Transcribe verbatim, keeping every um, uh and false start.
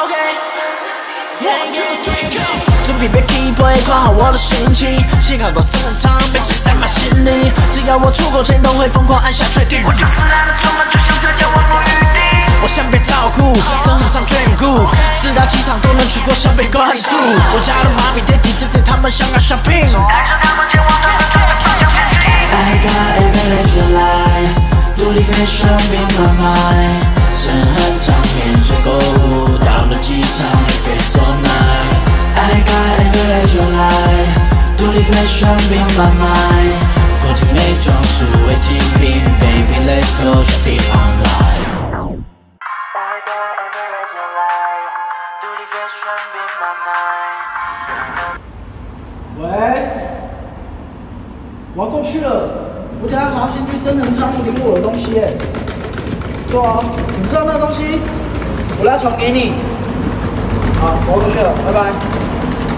OK。One two three go。准备被 keep 管好我的心情，写好多深藏，被水塞满心里。只要我出口前都会疯狂按下确定。我就腐烂的筹码，就像在家万无余地。我想被照顾，身很常眷顾，四大机场都能去过，想被关注。我家的妈咪爹地姐姐他们想要 shopping， 带着他们前往他们的方向前进。I got a village life， 独立飞翔 in my mind， 身很长免税购物，到了机场也 feel so nice。I got a village life， 独立飞翔 in my mind， 国际美妆数位精品 ，baby let's go shopping online。 喂，我要过去了，我等下还要先去深层仓库领我的东西耶。对啊，你知道那东西，我来传给你。好，我要过去了，拜拜。